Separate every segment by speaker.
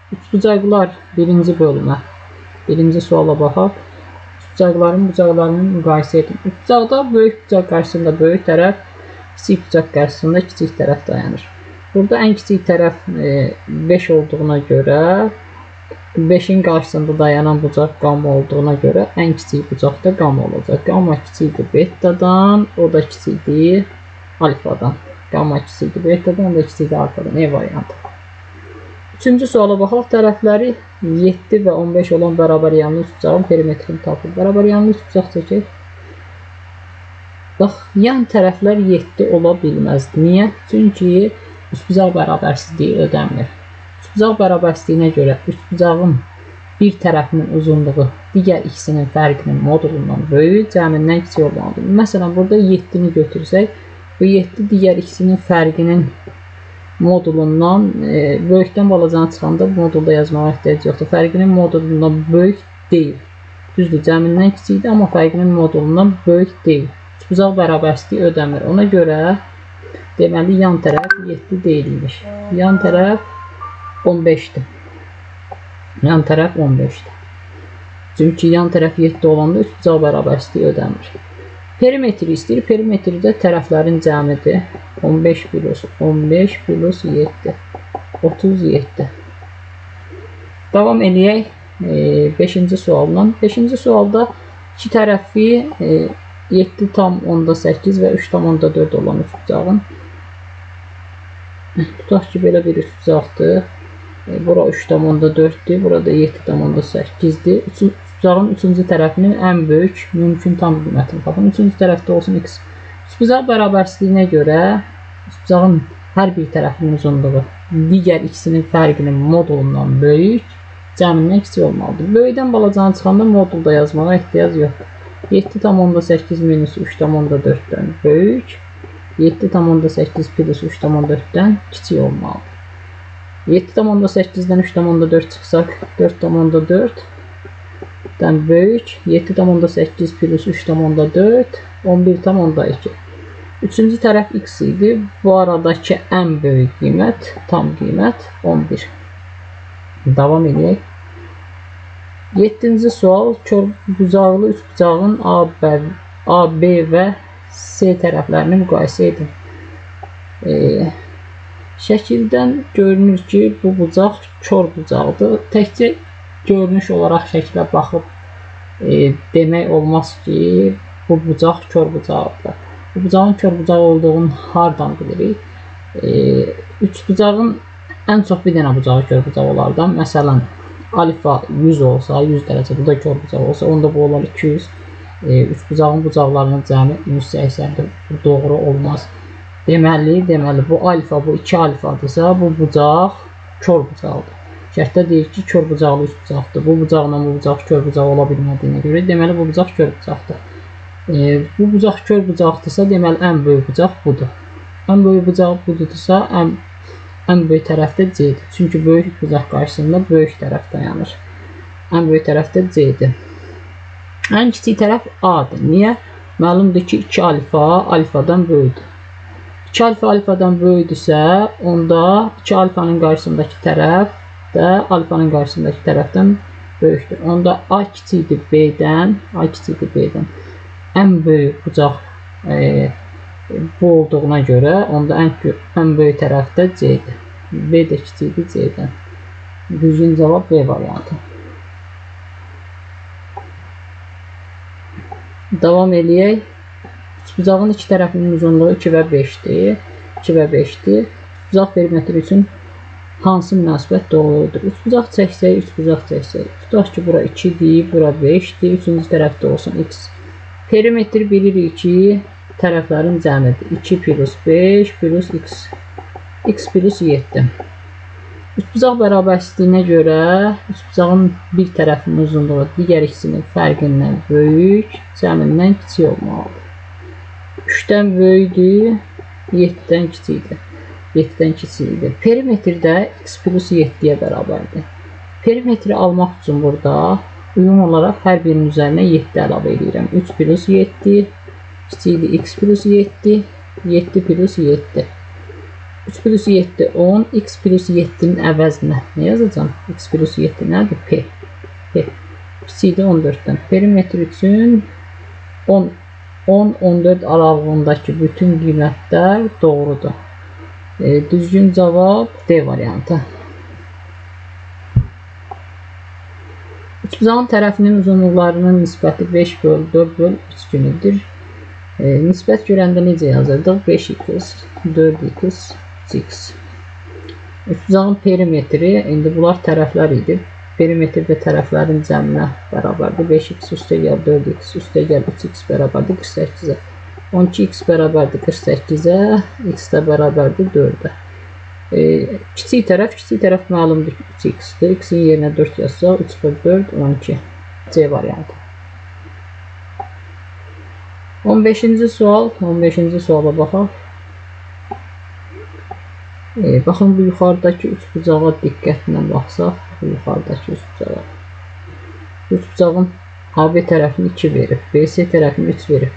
Speaker 1: Üçbucaqlar birinci bölümə. Birinci suala baxaq. Üçbucaqların bucaqlarını müqayisə edin. Üçbucaqda böyük bucaq qarşısında böyük tərəf, kiçik bucaq qarşısında kiçik tərəf dayanır. Burada ən kiçik tərəf 5 olduğuna görə 5-in qarşısında dayanan bucaq qamma olduğuna görə ən kiçik bucaq da qamma olacaq. Qamma kiçikdir betadan, o da kiçikdir alfadan. Qamma kiçikdir betadan, o da kiçikdir alfadan. E variantı. Üçüncü suala baxaq. Tərəfləri 7 və 15 olan bərabər yanlı üçbucağın perimetrini tapın. Bərabər yanlı üçbucaq çəkək. Bax, yan tərəflər 7 ola bilməz. Niyə? Çünki üçbucaq bərabərsizliyi ödənmir. Üçbucaq bərabərsizliyinə görə üçbucağın bir tərəfinin uzunluğu digər ikisinin fərqinin modulundan böyük, cəmindən kiçik olmalıdır. Məsələn, burada 7-ni götürsək, bu 7 digər ikisinin fərqinin modulundan böyükdən balacanı çıxanda modulda yazmağa ehtiyac yoxdur. Fərqinin modulundan böyük deyil. Düzdür, cəmindən kiçikdir, amma fərqinin modulundan böyük deyil. Üçbucaq bərabərsizliyi ödəmir. Ona görə deməli yan tərəf 7 deyilmiş. Yan tərəf 15-dir. Yan tərəf 15-dir. Çünki yan tərəf 7 olanda üçbucaq bərabərsizliyi ödəmir. Perimetri istəyir. Perimetrdə tərəflərin cəmidir. 15 plus 7. 37. Davam eləyək 5-ci sualdan. 5-ci sualda iki tərəfi 7,8 və 3,4 olan üçbucağın, tutaq ki, belə bir üçbucaqdır. Bura 3,4-dür, burada 7,8-dir. Üçbucağın üçüncü tərəfinin ən böyük mümkün tam qiymətini tapın. Üçüncü tərəfdə olsun x. Üçbucaq bərabərsizliyinə görə üçbucağın hər bir tərəfinin uzunluğu digər ikisinin fərqinin modulundan böyük, cəmindən kiçik olmalıdır. Böyükdən balacanı çıxanda modulda yazmağa ehtiyac yoxdur. 7,8 minus 3,4-dən böyük, 7,8 plus 3,4-dən kiçik olmalıdır. 7,8-dən 3,4 çıxsaq 4,4-dən böyük, 7,8 plus 3,4 11,2. Üçüncü tərəf x idi. Bu aradakı ən böyük qiymət, tam qiymət 11. Davam edək. 7-ci sual. Körbucaqlı üçbucağın A, B və C tərəflərini müqayisə edin. Şəkildən görünür ki, bu bucaq kör bucaqdır. Təkcə görünüş olaraq şəklə baxıb demək olmaz ki, bu bucaq kör bucaqdır. Bu bucağın kör bucaq olduğunu hardan bilirik? Üçbucağın ən çox bir dənə bucağı kör bucaq olardan. Məsələn, alfa 100 olsa, 100 dərəcə, bu da kör bucaq olsa, onda bu olar 200. Üçbucağın bucaqlarının cəmi 180-dir. Bu doğru olmaz. Deməli, bu alfa, bu 2 alfadırsa, bu bucaq kör bucaqdır. Şərtdə deyir ki, kör bucaqlı üçbucaqdır. Bu bucaqla bu bucaq kör bucaq ola bilmədiyinə görə, deməli, bu bucaq kör bucaqdır. Bu bucaq kör bucaqdırsa, deməli, ən böyük bucaq budur. Ən böyük bucaq budursa, ən böyük tərəf də C-dir. Çünki böyük bucaq qarşısında böyük tərəf dayanır. Ən böyük tərəf də C-dir. Ən kiçik tərəf A-dır. Niyə? Məlumdur ki, 2 alfa alfadan böyükdür. 2 alfa alfadan böyükdürsə, onda 2 alfanın qarşısındakı tərəf də alfanın qarşısındakı tərəfdən böyükdür. Onda A kiçikdir B-dən, ən böyük bucaq bu olduğuna görə, onda ən böyük tərəf də C-dir. B də kiçikdir C-dən. Düzgün cavab B variantı. Davam eləyək. Üçbucağın iki tərəfinin uzunluğu 2 və 5-dir. 2 və 5-dir. Üçbucaq perimetri üçün hansı münasibət doğrudur? Üçbucaq çəksək, üçbucaq çəksək. Tutaq ki, bura 2-dir, bura 5-dir. Üçüncü tərəfdə olsun x. Perimetri bilirik ki, tərəflərin cəmidir. 2 plus 5 plus x. X plus 7. Üçbucaq bərabərsizliyinə görə üçbucağın bir tərəfinin uzunluğu digər ikisinin fərqindən böyük, cəmindən kiçik olmalıdır. 3-dən böyükdür, 7-dən kiçikdir. 7-dən kiçikdir. Perimetrdə x plus 7-yə bərabərdir. Perimetri almaq üçün burada uyum olaraq hər birinin üzərinə 7 əlavə edirəm. 3 plus 7 kiçikdir x plus 7, 7 plus 7. 3 plus 7 10. X plus 7'nin əvəzinə nə yazacağım? X plus 7 nədir? P. P. Kiçikdir 14-dən. Perimetr üçün 10-14 aralığındakı bütün qiymətlər doğrudur. Düzgün cavab D variantı. Üçbucağın tərəfinin uzunluqlarının nisbəti 5/4/3 kimidir. Nisbət görəndə necə yazırdıq? 5x, 4x, 3x. Üçbucağın perimetri, indi bunlar tərəflər idi. Perimetrdə tərəflərin cəminə bərabərdir. 5x üstəgəl 4x üstəgəl 3x bərabərdir 48-ə. 12x bərabərdir 48-ə, x də bərabərdir 4-ə. Kiçik tərəf məlumdur 3x-dir. X-in yerinə 4 yazsaq, 3/4 12. C variantı. 15-ci sual, 15-ci suala baxaq. Baxın, bu yuxarıdakı üçbucağa diqqətlə baxsaq, bu yuxarıdakı üçbucağa. Üçbucağın AB tərəfini 2 verib, BC tərəfini 3 verib.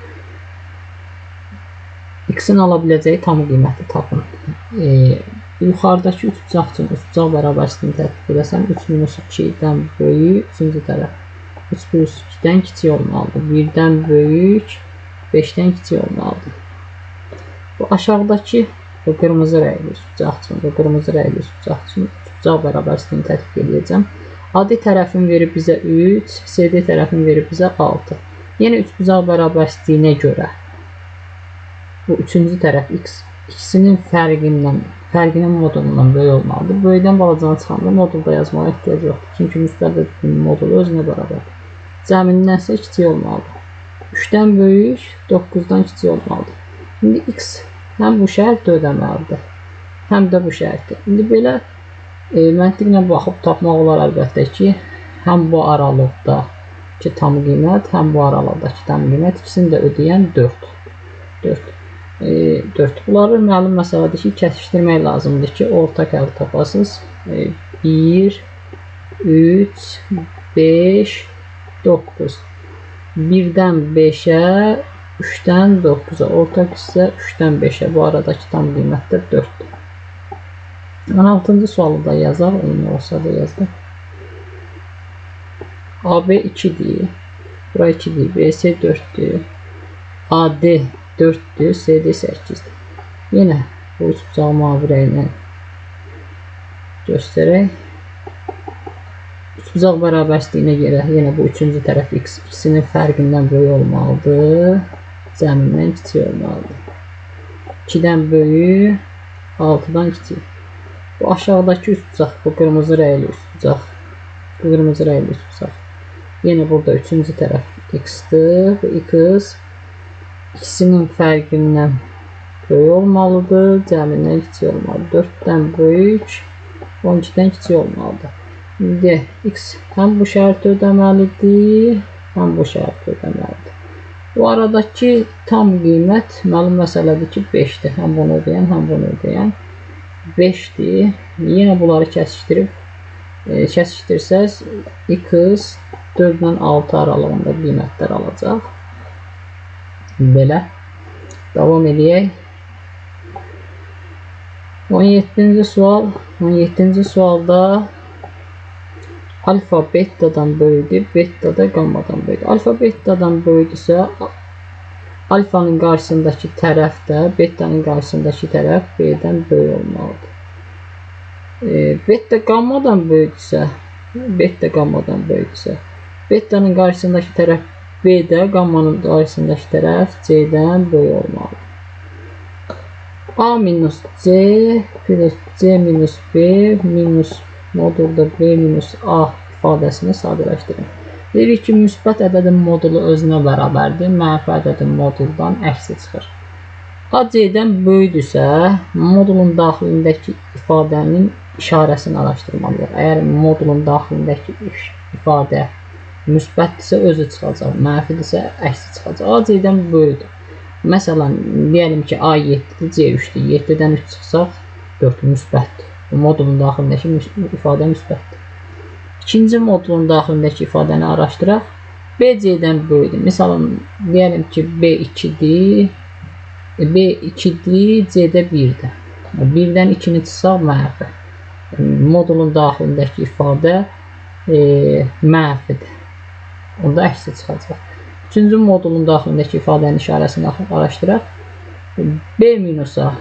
Speaker 1: X-in ala biləcəyi tam qiyməti tapın. Yuxarıdakı üçbucaq üçün üçbucaq bərabərsizliyini tətbiq edəsəm, 3 minus 2-dən böyük 3-cü tərəf. 3 plus 2-dən kiçik olmalıdır. 1-dən böyük 5-dən kiçik olmalıdır. Bu aşağıdakı bu qırmızı rəngli üçbucaq üçün, bu qırmızı rəngli üçbucaq üçün üçbucaq bərabərsizliyini tətbiq edəcəm. AD tərəfin verib bizə 3, CD tərəfin verib bizə 6. Yenə üçbucaq bərabərsizliyinə görə bu üçüncü tərəf x ikisinin fərqinin modulundan böyük olmalıdır. Böyükdən balacanı çıxanda modulda yazmağa ehtiyac yoxdur. Çünki müstəqil modulu özünə bərabərdir. Cəminnənsə kiçik olmalıdır. 3-dən böyük 9-dan kiçik olmalıdır. İndi x həm bu şərti ödəməlidir, həm də bu şərti. İndi belə məntiqlə baxıb tapmaq olar əlbəttə ki, həm bu aralıqdakı tam qiymət, həm bu aralıqdakı tam qiymət ikisini də ödəyən 4. 4. Bunları məlum məsələdir ki, kəsişdirmək lazımdır ki, ortaq həll tapasınız. 1, 3, 5, 9. 1-dən 5-ə, 3-dən 9-a, ortaq isə 3-dən 5-ə. Bu aradakı tam qiymət də 4-dür. 16-cı sualı da yazaq, eyni olsa da yazdıq. AB 2-dir, bura 2-dir, BC 4-dür, AD 4-dür, CD 8-dir. Yenə bu üçbucağı mavi rənglə göstərək. Üçbucaq bərabərsizliyinə görə yenə bu üçüncü tərəf x ikisinin fərqindən böyük olmalıdır, cəmindən kiçik olmalıdır. 2-dən böyük, 6-dan kiçik. Bu aşağıdakı üçbucaq, bu qırmızı rəngli üçbucaq, yenə burada üçüncü tərəf x-dir, bu x ikisinin fərqindən böyük olmalıdır, cəmindən kiçik olmalıdır. 4-dən böyük, 12-dən kiçik olmalıdır. İndi x həm bu şərti ödəməlidir, həm bu şərti ödəməlidir. Bu aradakı tam qiymət məlum məsələdir ki, 5-dir. Həm bunu ödəyən, həm bunu ödəyən 5-dir. Yenə bunları kəsişdirsəz, x 4-dən 6 aralığında qiymətlər alacaq. Belə. Davam edək. 17-ci sual. 17-ci sualda alfa betadan böyükdür, beta da gammadan böyükdür. Alfa betadan böyükdürsə, alfanın qarşısındakı tərəf də betanın qarşısındakı tərəf B-dən böyük olmalıdır. Beta gammadan böyükdürsə, betanın qarşısındakı tərəf B-də, gammanın qarşısındakı tərəf C-dən böyük olmalıdır. A minus C plus C minus B minus modulda B minus A ifadəsini sadələşdirin. Deyirik ki, müsbət ədədin modulu özünə bərabərdir, mənfi ədədin moduldan əksi çıxır. A C-dən böyükdürsə, modulun daxilindəki ifadənin işarəsini araşdırmalıyıq. Əgər modulun daxilindəki ifadə müsbətdirsə özü çıxacaq, mənfidirsə əksi çıxacaq. A C-dən böyükdür. Məsələn, deyəlim ki, A 7-dir, C 3-dür. 7-dən 3 çıxsaq 4 müsbətdir. Modulun daxilindəki ifadə müsbətdir. İkinci modulun daxilindəki ifadəni araşdıraq. B C-dən böyükdür. Məsələn, deyəlim ki, B 2-dir, C-də 1-dir. Birdən 2-ni çıxsaq mənfi. Modulun daxilindəki ifadə mənfidir. Onda əksi çıxacaq. 3-cü modulun daxilindəki ifadənin işarəsini araşdıraq. B minus A.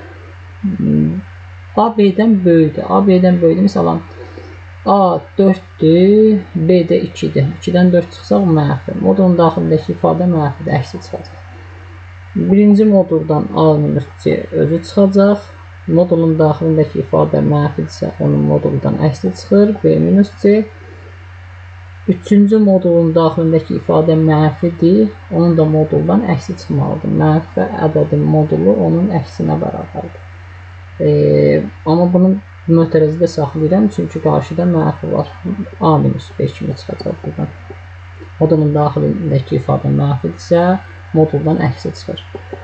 Speaker 1: A B-dən böyükdür. A B-dən böyükdür. Məsələn, A 4-dür, B də 2-dir. 2-dən 4 çıxsaq mənfi. Modulun daxilindəki ifadə mənfidir, əksi çıxacaq. Birinci moduldan A minus C özü çıxacaq. Modulun daxilindəki ifadə mənfidirsə, onun moduldan əksi çıxır. B minus C. Üçüncü modulun daxilindəki ifadə mənfidir. Onun da moduldan əksi çıxmalıdır. Mənfi ədədin modulu onun əksinə bərabərdir. Amma bunu mötərizədə saxlayıram, çünki qarşıda mənfi var. A minus B kimi çıxacaq buradan. Modulun daxilindəki ifadə mənfidirsə, moduldan əksi çıxır.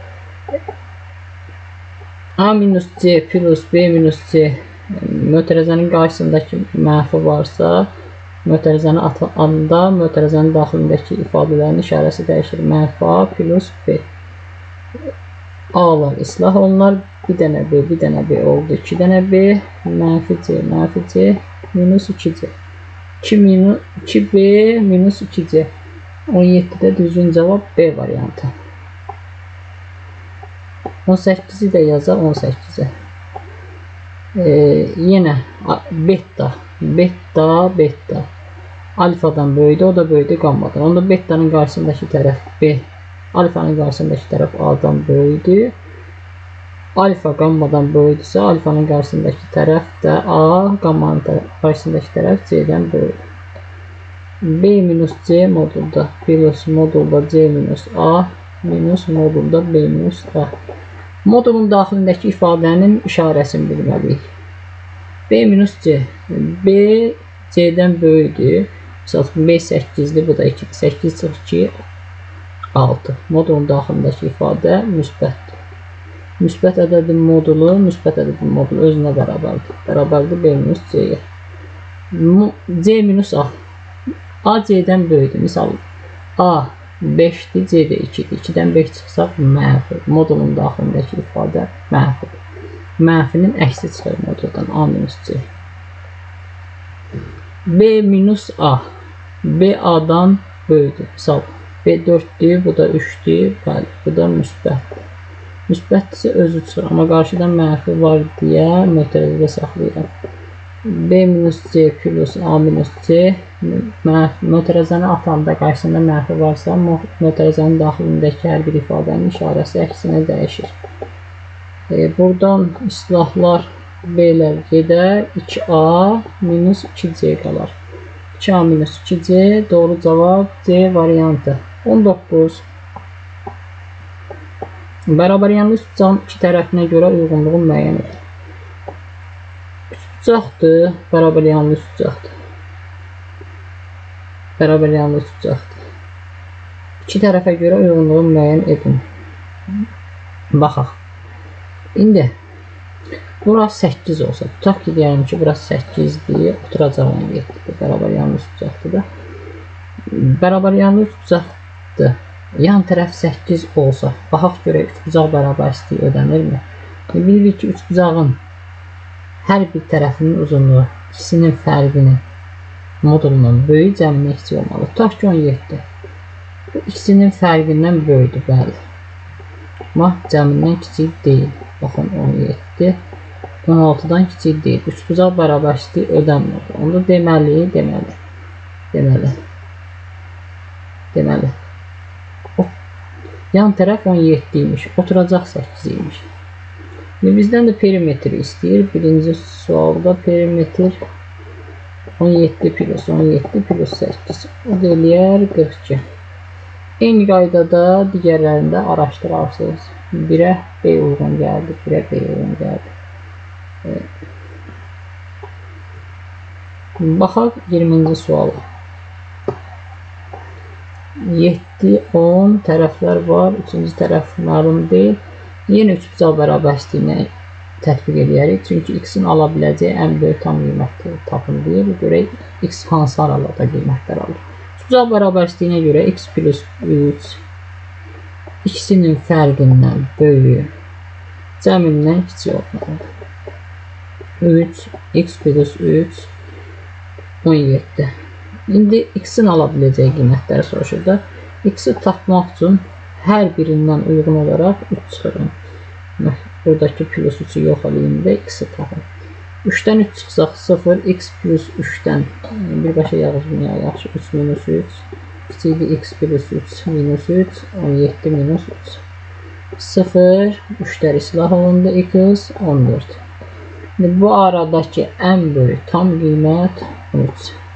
Speaker 1: A minus C plus B minus C mötərizənin qarşısındakı mənfi varsa, mötərizəni atanda mötərizənin daxilindəki ifadələrin işarəsi dəyişir. Mənfi A plus B. A-lar islah olunar. Bir dənə B, bir dənə B oldu. 2 dənə B, mənfi C, minus 2C. 2B minus 2C. 17-də düzgün cavab B variantı. 18-i də yazaq 18-ə. Yenə beta. Alfadan böyükdür, o da böyükdür qammadan. Onda betanın qarşısındakı tərəf B, alfanın qarşısındakı tərəf A-dan böyükdür. Alfa qammadan böyükdürsə, alfanın qarşısındakı tərəf də A, qammanın qarşısındakı tərəf C-dən böyükdür. B minus C modulda plus modulda C minus A minus modulda B minus A. Modulun daxilindəki ifadənin işarəsini bilməliyik. B minus C. B C-dən böyükdür. Məsələn, B 8-dir, bu da 2-dir. 8 çıx 2, 6. Modulun daxilindəki ifadə müsbətdir. Müsbət ədədin modulu özünə bərabərdir. Bərabərdir B minus C-yə. C minus A. A C-dən böyükdür. Misal, A 5-dir, C də 2-dir. 2-dən 5 çıxsaq mənfi. Modulun daxilindəki ifadə mənfidir. Mənfinin əksi çıxır moduldan A minus C. B minus A. B A-dan böyükdür. Misal, B 4-dür, bu da 3-dür. Bəli, bu da müsbətdir. Müsbətdirsə özü çıxır. Amma qarşıdan mənfi var deyə mötərizədə saxlayıram. B minus C plus A minus C mötərizəni atanda qarşısında mənfi varsa, mötərizənin daxilindəki hər bir ifadənin işarəsi əksinə dəyişir. Buradan islahlar B-lər gedər. 2A minus 2C qalar. 2A minus 2C doğru cavab C variantı. 19. Bərabər yanlı üçbucağın iki tərəfinə görə uyğunluğu müəyyən edir. Üçbucaqdır, bərabər yanlı üçbucaqdır. Bərabər yanlı üçbucaqdır. İki tərəfə görə uyğunluğu müəyyən edin. Baxaq. İndi burası 8 olsa, tutaq ki, deyəlim ki, burası 8-dir, oturacaq 17-dir. Bərabər yanlı üçbucaqdır da. Bərabər yanlı üçbucaqdır. Yan tərəf 8 olsa, baxaq görək üçbucaq bərabərliyi ödənirmi? Bilirik ki, üçbucağın hər bir tərəfinin uzunluğu ikisinin fərqinin modulundan böyük, cəmindən kiçik olmalı. Tutaq ki, 17. Bu ikisinin fərqindən böyükdür, bəli. Amma cəmindən kiçik deyil. Baxın, 17. 16-dan kiçik deyil. Üçbucaq bərabərliyi ödənmir. Onda deməli. Yan tərəf 17 imiş, oturacaq 8 imiş. Bizdən də perimetri istəyir. Birinci sualda perimetr 17 plus 8. O da eləyər 42. Eyni qaydada digərlərində araşdırarsınız. 1-ə B uyğun gəldi, 1-ə B uyğun gəldi. Baxaq 20-ci suala. 7, 10 tərəflər var. Üçüncü tərəf məlum deyil. Yenə üçbucaq bərabərstliyinə tətbiq edərik. Çünki x-in ala biləcəyi ən böyük tam qiymətli tapın deyil. Görək x hansı aralada qiymətlər alır. Üçbucaq bərabərliyinə görə x plus 3 ikisinin fərqindən böyük, cəmindən kiçik olmalıdır. 3, x plus 3, 17. İndi x-in ala biləcəyi qiymətləri soruşur da. X-i tapmaq üçün hər birindən uyğun olaraq 3 çıxırım. Buradakı plus 3'ü yox eləyim də x-i tapım. 3'dən 3 çıxsaq 0, x plus 3'dən birbaşa yazılmaya yaxşı 3 minus 3 kiçikdir x plus 3 minus 3 17 minus 3 0 3'lər islah olundu x 14. Bu aradakı ən böyük tam qiymət 13.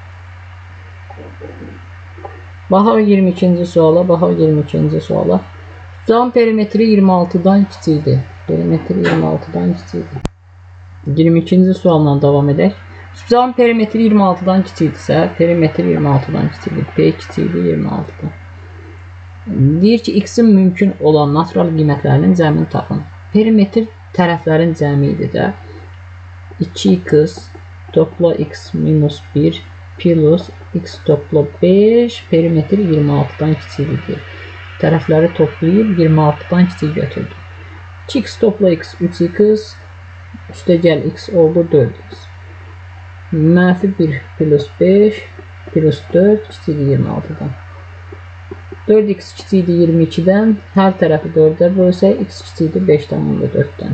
Speaker 1: Baxaq 22-ci suala, baxaq 22-ci suala. Tutacağın perimetri 26'dan kiçikdir. Perimetri 26'dan kiçikdir. 22-ci sualla davam edək. Tutacağın perimetri 26'dan kiçikdirsə, perimetri 26'dan kiçikdir. P kiçikdir 26'dan. Deyir ki, x-in mümkün olan natural qiymətlərinin cəmini tapın. Perimetr tərəflərin cəmidir də. 2x topla x minus 1 plus x topla 5 perimetr 26'dan kiçikdir. Tərəfləri toplayıb 26'dan kiçik götürdüm. 2x topla x 3x üstə gəl x oldu 4x. Mənfi 1 plus 5 plus 4 kiçikdir 26'dan. 4x kiçikdir 22'dən. Hər tərəfi 4'ə bölsək x kiçikdir 5,4'dən.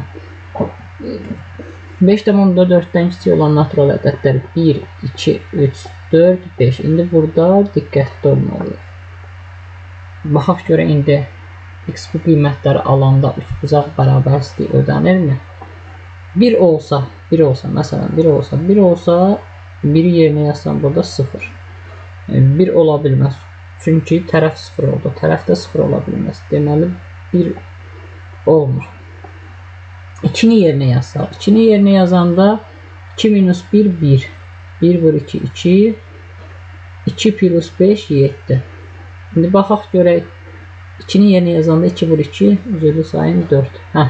Speaker 1: 5,4'dən kiçik olan natural ədədlər 1, 2, 3, 4, 5. İndi burada diqqətli olmalıyıq. Baxaq görə indi x bu qiymətləri alanda üçbucaq bərabərsizliyi ödənirmi? 1 olsa, məsələn 1 olsa 1'i yerinə yazsam burada 0. 1 ola bilməz. Çünki tərəf 0 oldu. Tərəfdə 0 ola bilməz. Deməli 1 olmur. 2'ni yerinə yazsaq. 2'ni yerinə yazanda 2 minus 1 1. 1 vur 2 2. 2 plus 5 7. İndi baxaq görək. 2'ni yerinə yazanda 2 vur 2. Üzrlü sayım 4.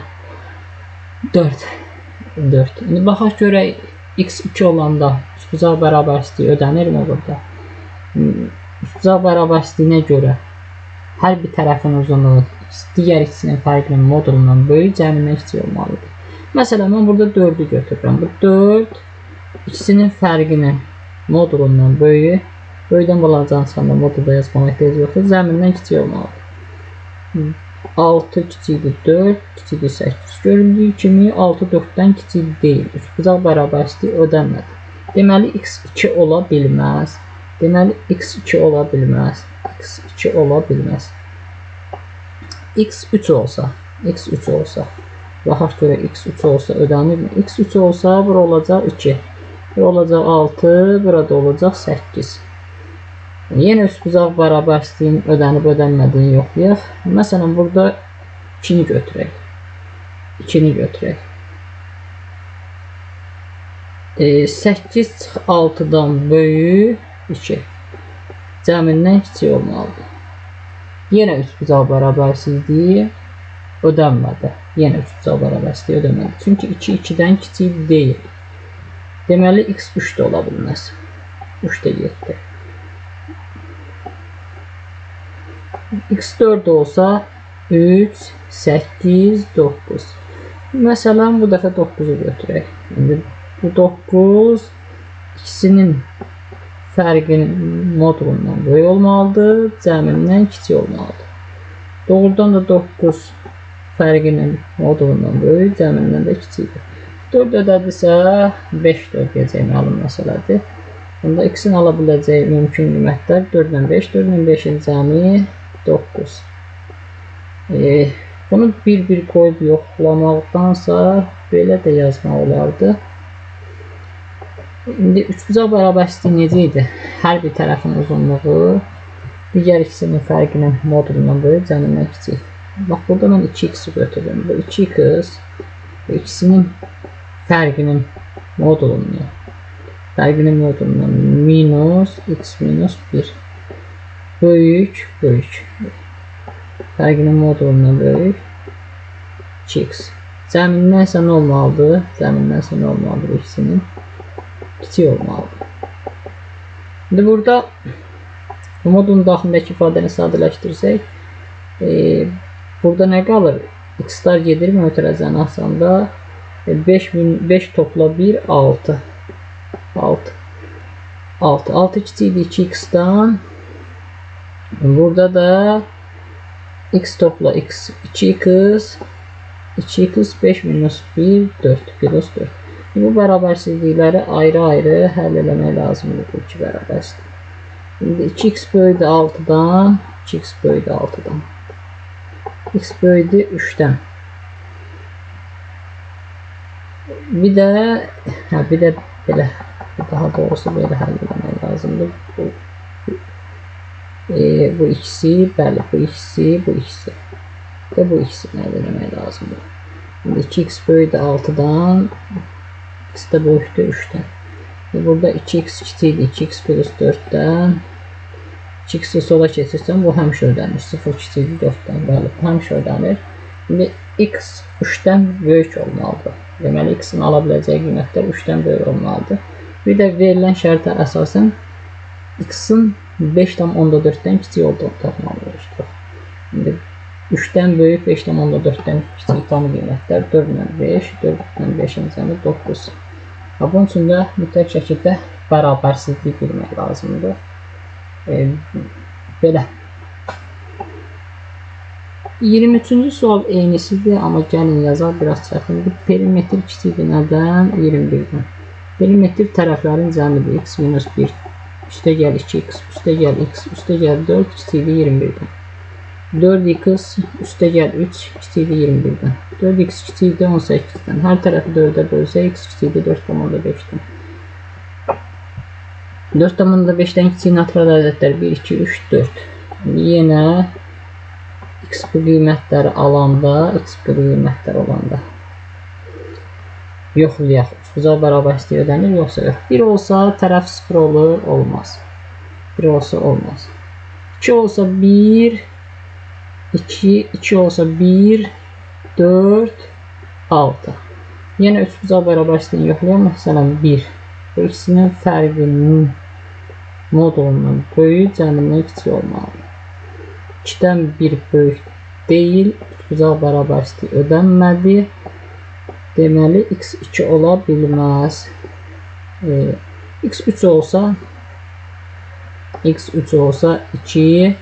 Speaker 1: 4. İndi baxaq görək x 2 olanda üçbucaq bərabərsizliyi ödənirmi burada? Üçbucaq bərabərsizliyinə görə hər bir tərəfin uzunluğu digər ikisinin fərqinin modulundan böyük cəmindən kiçik olmalıdır. Məsələn, mən burada 4'ü götürürəm. Bu 4 ikisinin fərqinin modulundan böyük. Böyükdən balacağını modulda yazmağa ehtiyac yoxdur. Zəmindən kiçik olmalıdır. 6 kiçikdir 4, kiçikdir 8. Görüldüyü kimi 6 4'dən kiçik deyil. Üçbucaq bərabərsizliyi ödənmədi. Deməli x 2 ola bilməz. X 2 ola bilməz. X 3 olsa, baxaq görə x 3 olsa ödənirmi? X 3 olsa bura olacaq 2. Bura olacaq 6, burada olacaq 8. Yenə üçbucaq bərabərsizliyin ödənib ödənmədiyini yoxlayaq. Məsələn, burada 2'ni götürək. 8 6'dan böyük 2. Cəmindən kiçik olmalıdır. Yenə üçbucaq bərabərsizliyi ödənmədi. Çünki 2 2'dən kiçik deyil. Deməli x 3 də ola bilməz. 3 də 7. X 4 olsa 3, 8, 9. Məsələn, bu dəfə 9'u götürək. İndi bu 9 ikisinin fərqinin modulundan böyük olmalıdır, cəmindən kiçik olmalıdır. Doğrudan da 9 fərqinin modulundan böyük, cəmindən də kiçikdir. 4 ödədirsə 5 də ödəyəcək məlum məsələdir. Bunda x-in ala biləcəyi mümkün qiymətlər 4 ilə 5, 4 ilə 5'in cəmi 9. Bunu bir qoyub yoxlamaqdansa belə də yazmaq olardı. İndi üçbucaq bərabərsizliyi necə idi? Hər bir tərəfin uzunluğu digər ikisinin fərqinin modulundan böyük, cəmindən kiçik. Bax, burada mən 2x'i götürürüm. Bu 2x bu ikisinin fərqinin modulundan minus x minus 1 böyük fərqinin modulundan böyük 2x. Cəmindən nə olmalıdır? Bu ikisinin kiçik olmalıdır. İndi burada modulun daxilindəki ifadəni sadələşdirsək, burada nə qalır? X-lar gedir mötərəzəni asanda 5 topla 1 6. 6 kiçikdir 2x-dan. Burada da x topla x 2x 5 minus 1 4 plus 4. Bu bərabərsizlikləri ayrı-ayrı həll eləmək lazımdır bu iki bərabərsizlik. Şimdi 2x bölüdü 6'dan 2x bölüdü 6'dan x bölüdü 3'ten bir de belə daha doğrusu belə həll etmək lazımdır. Bu ikisi, bəli, bu ikisi və bu ikisini həll etmək lazımdır. Şimdi 2x bölüdü 6'dan x de böyükdür 3'ten. Burada 2x kiçikdir 2x plus 4'ten 2x'i sola keçirsəm bu həmişə ödənir. 0 kiçikdir 4'ten. Bəli, bu həmişə ödənir. Şimdi x 3'ten böyük olmalıdır. Deməli x'in ala biləcəyi qiymətlər 3'ten böyük olmalıdır. Bir də verilən şərtə əsasən x'in 5,4'ten kiçik olduğunu tapmalıyıq. Şimdi 3'ten böyük 5,4'ten kiçik tam qiymətlər 4,5 4,5'in cəmi 9. Bunun üçün də mütləq şəkildə bərabərsizlik bilmək lazımdır. Belə. 23-cü sual eynisidir, amma gəlin yazaq biraz çətindir. Perimetr kiçikdir nədən? 21-dən. Perimetr tərəflərin cəmidir. X minus 1 üstə gəl 2x üstə gəl x üstə gəl 4 kiçikdir 21-dən. 4x üstə gəl 3 kiçikdir 21-dən. 4x kiçikdir 18-dən. Hər tərəfi 4'ə bölsə x kiçikdir 4,5'dən. 4,5'dən kiçik natural ədədlər 1, 2, 3, 4. Yenə x bu qiymətləri alanda, x bu qiymətlər olanda yoxlayaq. Üçbucaq bərabərsizliyi ödənir, yoxsa yox. 1 olsa tərəf 0 olur, olmaz. 1 olsa olmaz. 2 olsa 1 2 olsa 1 4 6. Yenə üçbucaq bərabərsizliyini yoxlayaq. Məsələn 1. Bu ikisinin fərqinin modulundan böyük cəmindən kiçik olmalıdır. 2'dən 1 böyük deyil. Üçbucaq bərabərsizliyi ödənmədi. Deməli x 2 ola bilməz. X 3 olsa 2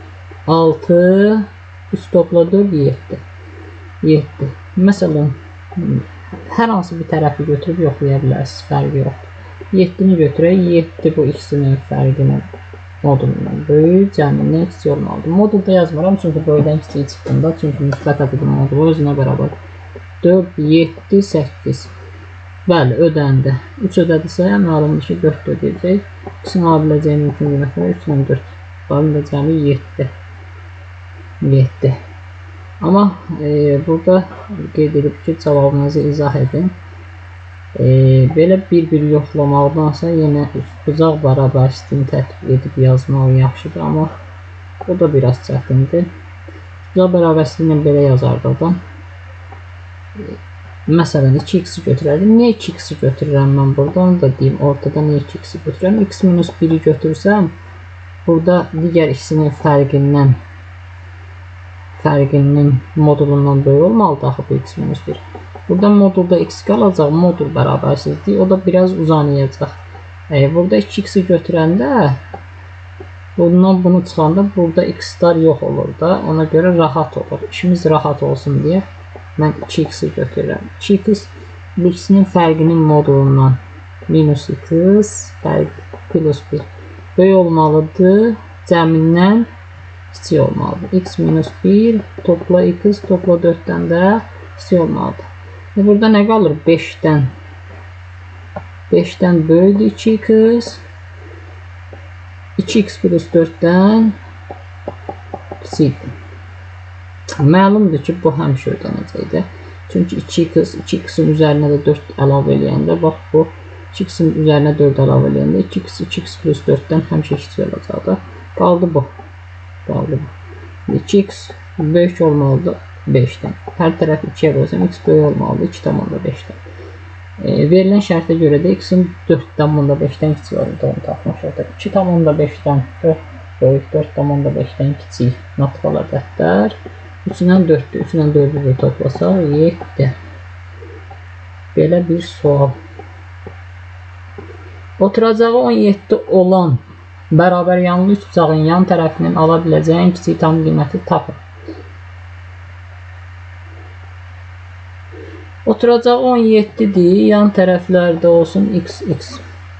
Speaker 1: 6 3 topla 4 7. Məsələn hər hansı bir tərəfi götürüb yoxlaya bilərsiniz, fərqi yoxdur. 7'ni götürək, 7 bu ikisinin fərqinin modulundan böyük, cəmindən kiçik olmalıdır. Modulda yazmıram çünki böyükdən kiçik çıxdığında, çünki mütləq ədədin modulu özünə bərabər 4 7 8. Bəli, ödəndi. 3 ödədirsə məlumdur ki 4 ödəyəcək. X'in ala biləcəyi mümkün qiymətlər 3 ilə 4. Bunun da cəmi 7. Amma burada qeyd edib ki cavabınızı izah edin. Belə bir-bir yoxlamaqdansa yenə üçbucaq bərabərsizliyini tətbiq edib yazmaq yaxşıdır, amma o da biraz çətindir. Üçbucaq bərabərsizliyini belə yazardıq da. Məsələn 2x'i götürərdim. Niyə 2x'i götürürəm mən burada? Onu da deyim. Ortada niyə 2x'i götürürəm? X minus 1'i götürsəm burada digər ikisinin fərqinin modulundan böyük olmalıdır axı bu x minus 1. Burada modulda x qalacaq, modul bərabərsizliyi, o da biraz uzanacaq. Burada 2x'i götürəndə bundan bunu çıxanda burada x-lar yox olur da, ona görə rahat olur. İşimiz rahat olsun deyə mən 2x'i götürürəm. 2x bu ikisinin fərqinin modulundan minus x plus 1 böyük olmalıdır, cəmindən kiçik olmalıdır. X minus 1 topla x topla 4'dən də kiçik olmalıdır. Burada nə qalır? 5'dən böyükdür 2x. 2x plus 4'dən kiçikdir. Məlumdur ki, bu həmişə ödənəcəkdir. Çünki 2x'in üzərinə də 4 əlavə eləyəndə, bax bu 2x'in üzərinə 4 əlavə eləyəndə 2x plus 4'dən həmişə kiçik olacaqdır. Qaldı bu. 2x böyük olmalıdır 5'dən. Hər tərəf 2'yə bölsəm x böyük olmalıdır 2,5'dən. Verilən şərtə görə də x-in 4,5'dən kiçik olduğunu tapmışıq. 2,5'dən 4 böyük, 4,5'dən kiçik natural ədədlər. 3 ilə 4'dür. 3 ilə 4'ü də toplasaq 7. belə bir sual. Oturacağı 17 olan bərabər yanlı üç bucağın yan tərəfinin ala biləcəyi ən kiçik tam qiyməti tapın. Oturacağı 17-dir, yan tərəflərdə olsun x.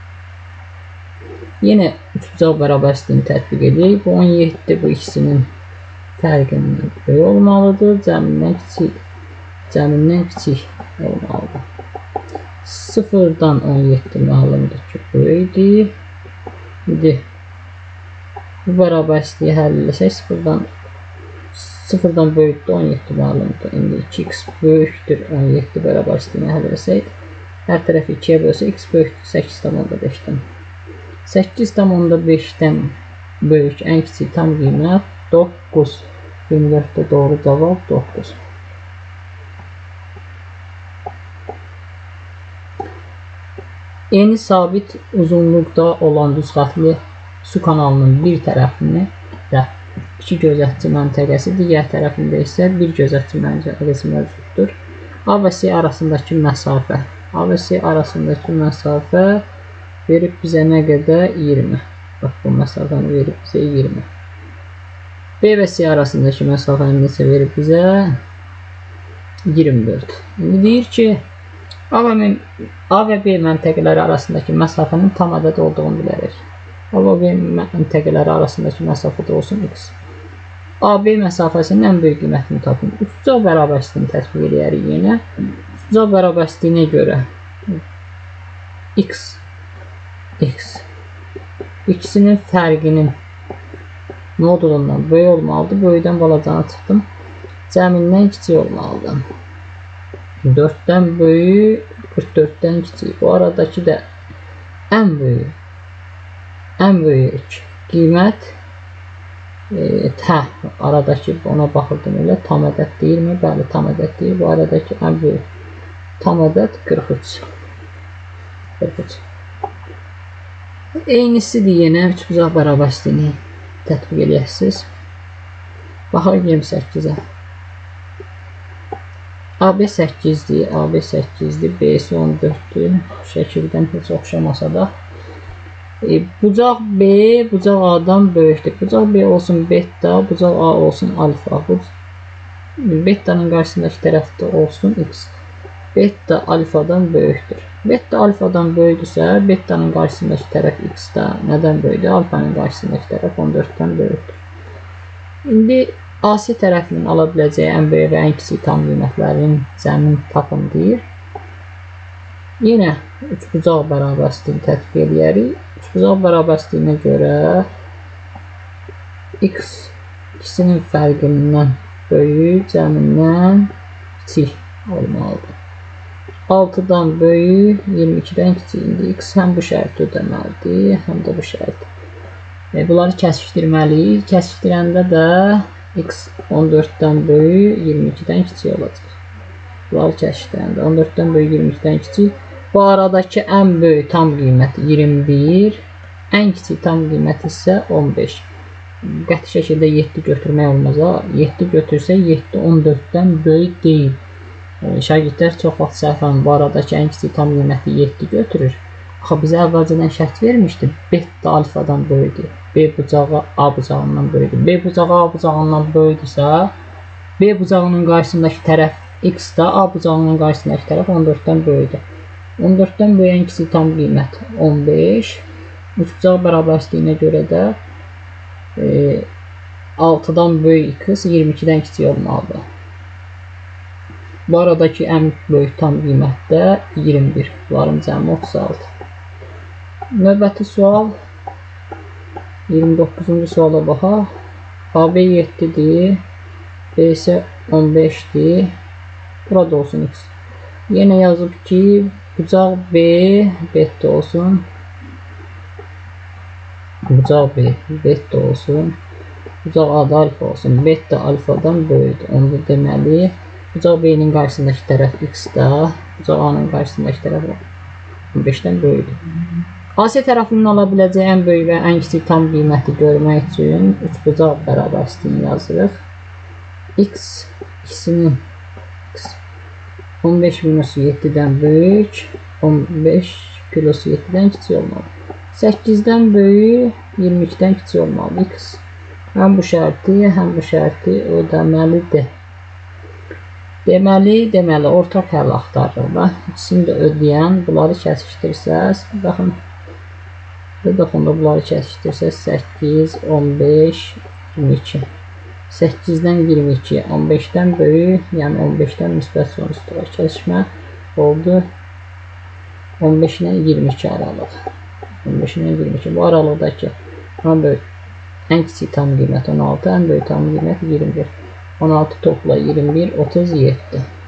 Speaker 1: Yenə üçbucaq bərabərsizliyini tətbiq edək. Bu 17 bu ikisinin fərqindən böyük olmalıdır. Cəmindən kiçik olmalıdır. 0-dan 17 məlumdur ki, böyükdür. İndi bu bərabərsizliyi həll etsək 0-dan böyükdür 17 məlumdur. İndi 2x böyükdür 17 bərabərsizliyini həll etsək, hər tərəfi 2-yə bölsək x böyükdür 8,5-dən. 8,5-dən böyük ən kiçik tam qiymət 9. 24-də doğru cavab 9. Eni sabit uzunluqda olan düzxətli su kanalının bir tərəfini də 2 gözətçi məntəqəsi, digər tərəfində isə bir gözətçi məntəqəsi mövcuddur. A və C arasındakı məsafə. A və C arasındakı məsafə verib bizə nə qədər? 20. Bax, bu məsafəni verib bizə 20. B və C arasındakı məsafəni neçə verib bizə? 24. İndi deyir ki, A və B məntəqələri arasındakı məsafənin tam ədəd olduğunu bilərik. A və B məntəqələri arasındakı məsafədə olsun x. AB məsafəsinin ən böyük qiymətini tapın. Üçbucaq bərabərsizliyini tətbiq edərik yenə. Üçbucaq bərabərsizliyinə görə x ikisinin fərqinin modulundan böyük olmalıdır. Böyükdən balacanı çıxdım. Cəmindən kiçik olmalıdır. 4-dən böyük, 44-dən kiçik. Bu aradakı da ən böyük qiymət aradakı ona baxırdım elə tam ədəd deyilmi? Bəli, tam ədəd deyil. Bu aradakı ən böyük tam ədəd 43. Eynisidir yenə üçbucaq bərabərsizliyini tətbiq edəsiniz. Baxaq 28-ə. AB 8-dir, AB 8-dir, BC 14-dür. Şəkildən heç oxşamasa da. Bucaq B, bucaq A-dan böyükdür. Bucaq B olsun beta, bucaq A olsun alfa. Beta'nın qarşısındakı tərəfdə olsun x. Beta alfadan böyükdür. Beta alfadan böyükdürsə, beta'nın qarşısındakı tərəf x-də nədən böyükdür? Alfanın qarşısındakı tərəf 14-dən böyükdür. İndi AC tərəfinin ala biləcəyi ən böyük və ən kiçik tam qiymətlərin cəmini tapın deyir. Yenə üçbucaq bərabərsizliyini tətbiq edərik. Üçbucaq bərabərsizliyinə görə x ikisinin fərqindən böyük, cəmindən kiçik olmalıdır. 6-dan böyük, 22-dən kiçik. İndi x həm bu şərti ödəməlidir, həm də bu şərti. Bunları kəsişdirməliyik. Kəsişdirəndə də x 14-dən böyük, 22-dən kiçik olacaq. Bunları kəsişdirəndə 14-dən böyük, 22-dən kiçik. Bu aradakı ən böyük tam qiyməti 21, ən kiçik tam qiyməti isə 15. Qəti şəkildə 7 götürmək olmaz. 7 götürsə 7 14-dən böyük deyil. Şagirdlər çox vaxt səhvən bu aradakı ən kiçik tam qiyməti 7 götürür. Axı bizə əvvəlcədən şərt vermişdi. Beta alfadan böyükdür. B bucağı A bucağından böyükdür. B bucağı A bucağından böyükdürsə, B bucağının qarşısındakı tərəf x-də, A bucağının qarşısındakı tərəf 14-dən böyükdür. 14-dən böyük ən kiçik tam qiymət 15. Üçbucaq bərabərsizliyinə görə də 6-dan böyük x 22-dən kiçik olmalıdır. Bu aradakı ən böyük tam qiymət də 21. Bunların cəmi 36. Növbəti sual 29-cu suala baxaq. AB 7-dir, BC 15-dir. Burada olsun x. Yenə yazıb ki, bucaq B, beta olsun. Bucaq B, beta olsun. Bucaq A da alfa olsun. Beta alfadan böyükdür. Onu deməli, bucaq B-nin qarşısındakı tərəf x-də, bucaq A-nın qarşısındakı tərəf 15-dən böyükdür. AC tərəfinin ala biləcəyi ən böyük və ən kiçik tam qiyməti görmək üçün üçbucaq bərabərsizliyini yazırıq. X ikisinin 15 minus 7'dən böyük, 15 plus 7'dən kiçik olmalı. 8'dən böyük, 22'dən kiçik olmalı. X həm bu şərti ödəməlidir. Deməli, ortaq həll axtarırıq da. İkisini də ödəyən, bunları kəsişdirsəz, baxın, da bunları kəsişdirsəz, 8, 15, 22. 8'dən 22, 15'dən böyük, yəni 15'dən müsbət sonuçda kəsişmə oldu. 15 ilə 22 aralıq. 15 ilə 22. Bu aralıqdakı ən böyük, ən kiçik tam qiymət 16, ən böyük tam qiymət 21. 16 topla 21, 37.